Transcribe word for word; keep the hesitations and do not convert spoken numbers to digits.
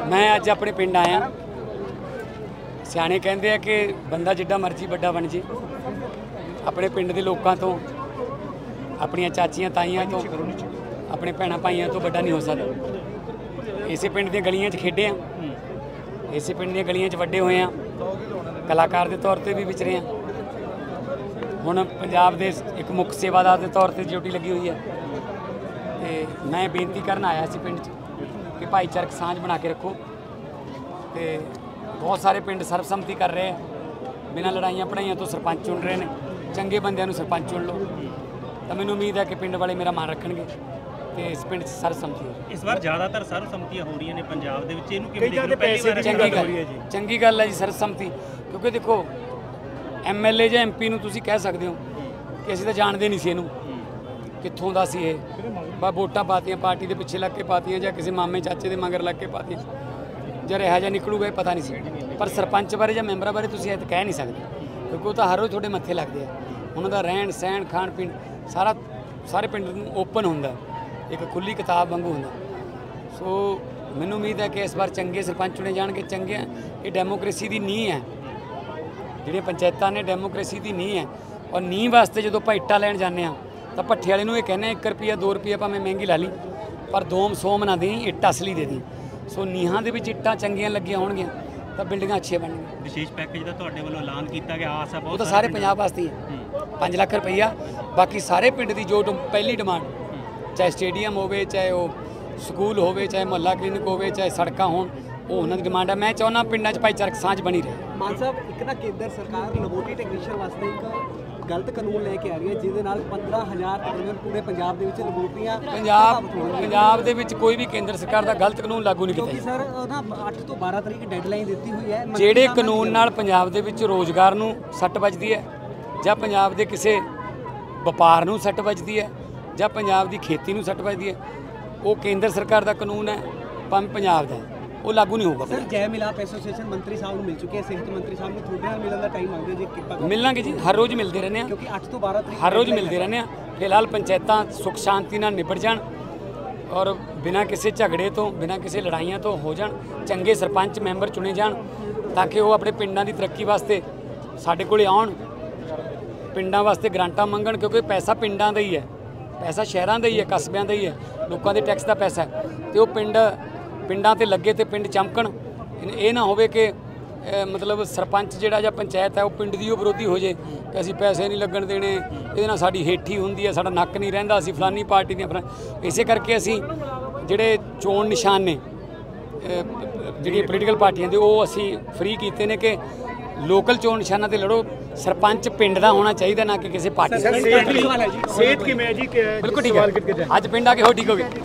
मैं अज अपने पिंड आया। सियाणे कहते हैं कि बंदा जिड्डा मर्जी बड़ा बन जे, अपने पिंड के लोगों तो, अपन चाचियां ताइयां तो, अपने भैन भाइयों तो बड़ा नहीं हो सकता। इसे पिंड दी गलियां च खेडे हैं, इसे पिंड दी गलियां च वड्डे होए हैं, कलाकार के तौर पर भी विचरे हैं। हुण पंजाब दे एक मुख सेवादार के तौर पर ड्यूटी लगी हुई है। तो मैं बेनती करन आया सी पिंड च कि भाईचारक सांझ बना के रखो। तो बहुत सारे पिंड सर्वसम्मति कर रहे हैं, बिना लड़ाइयां पढ़ाइयां तो सरपंच चुन रहे हैं। चंगे बंदियां नूं सरपंच चुन लो, तो मैनूं उम्मीद है कि पिंड वाले मेरा मान रखणगे ते इस पिंड सर्वसम्मति हो। इस बार ज़्यादातर सर्वसम्मतियां हो रही ने पंजाब दे विच, इहनूं किवें देखदे हो? पैसे दी चंगी गल चंगी गल है जी सर्वसम्मति, क्योंकि देखो एम एल ए जां एम पी नूं तुसीं कह सकदे हो कि असीं तां जाणदे नहीं सी इहनूं कित्थों दा सी इह, बस वोटां पातियां पार्टी के पिछे लग के पातियां जां किसी मामे चाचे के मगर लग के पातियां, जब यह जा निकलूगा पता नहीं सी। पर सरपंच बारे जां मैंबरां बारे तुसीं इह कह नहीं सकदे, क्योंकि वो तो हर रोज़ तुहाडे मत्थे लगदे आ। उन्हां दा रहन सहन खाण पीण सारा सारे पिंड नूं ओपन हुंदा, एक खुली किताब वांगू हुंदा। सो मैनूं उम्मीद है कि इस बार चंगे सरपंच चुने जाणगे। चंगे ये डेमोक्रेसी की नींह है, जिहड़ियां पंचायतां ने डेमोक्रेसी की नींह है। और नींह वास्ते जो आपां इट्टां लैण जाने आ तो भट्ठे वाले नूं ये कहने एक रुपया दो रुपया भावें महंगी ला ली, पर दोम सोम ना दी, इट्ट असली दे दी। सो नीहां दे विच इट्टां चंगियां लगियां होणगियां तो बिल्डिंगां अच्छियां बनणगीਆਂ। विशेष पैकेज का तुहाडे वल्लों ऐलान किया गया, आस है बहुत, वो तो सारे पंजाब वास्ते ही है। पाँच लाख रुपया बाकी सारे पिंड की जो पहली डिमांड, चाहे स्टेडियम होवे, चाहे वो स्कूल होवे, चाहे मुहल्ला क्लिनिक होवे, चाहे सड़कां होण, वो उन्हां दी डिमांड है। मैं चाहुंदा पिंडां च भाईचारक सांझ बनी रहे। मान साहब, एक ना केंद्र सरकार लबोरेटरी टैक्नीशियन वास्ते एक गलत कानून लेके आ रही है, जिहदे नाल पंद्रह हज़ार तकरीबन पूरे पंजाब दे विच लबोरेटरीआं पंजाब पंजाब दे विच कोई भी केंद्र सरकार दा गलत कानून लागू नहीं क्योंकि सर ना अठ तो बारह तरीक डेडलाइन दी हुई है। ਜਿਹੜੇ ਕਾਨੂੰਨ ਨਾਲ ਪੰਜਾਬ ਦੇ ਵਿੱਚ ਰੋਜ਼ਗਾਰ ਨੂੰ ਸੱਟ ਵੱਜਦੀ ਹੈ, ਜਾਂ ਪੰਜਾਬ ਦੇ ਕਿਸੇ ਵਪਾਰ ਨੂੰ ਸੱਟ ਵੱਜਦੀ ਹੈ, ਜਾਂ ਪੰਜਾਬ ਦੀ ਖੇਤੀ ਨੂੰ ਸੱਟ ਵੱਜਦੀ ਹੈ, ਉਹ ਕੇਂਦਰ ਸਰਕਾਰ ਦਾ ਕਾਨੂੰਨ ਹੈ, ਭਾਵੇਂ ਪੰਜਾਬ ਦਾ, ਉਹ लागू नहीं होगा। सर जय मिलाप एसोसीएशन मंत्री साहब मिल चुके हैं, सेहत मंत्री साहब ने थोड़े नाल मिलने का टाइम मंगदे जी, किरपा मिलांगे जी, हर रोज़ मिलते रहने हैं, क्योंकि अठ तो बारह तरीक हर रोज़ मिलते रहने हैं। फिलहाल पंचायतां सुख शांति नाल निपट जाण और बिना किसी झगड़े तो, बिना किसी लड़ाइयां तो हो जाण, चंगे सरपंच मैंबर चुने जाण, ताकि वो अपने पिंडां दी तरक्की वास्ते साडे कोले आउण, पिंडां वास्ते ग्रांटां मंगण, क्योंकि पैसा पिंडां दा ही है, पैसा शहरां दा ही है, कस्बियां दा ही है, लोकां दे टैक्स दा पैसा है। तो वो पिंड पिंडां ते लगे तो पिंड चमकण, ये ना होवे कि मतलब सरपंच जिहड़ा जां पंचायत है वो पिंड दी विरोधी हो जाए कि असीं पैसे नहीं लगन देने, इहदे नाल साडी हेठी हुंदी है, साडा नक्क नहीं रहिंदा, असीं फलानी पार्टी दी फलानी। इसे करके असीं जिहड़े चोण निशान ने जिहड़ियां पोलीटिकल पार्टियां दे, वो असीं फ्री कीते ने कि लोकल चोण निशानां ते लड़ो, सरपंच पिंड दा होना चाहिए, ना कि किसी पार्टी। सेहत किवें है जी? बिल्कुल ठीक है, अज पिंड आके हो ठीक हो गए।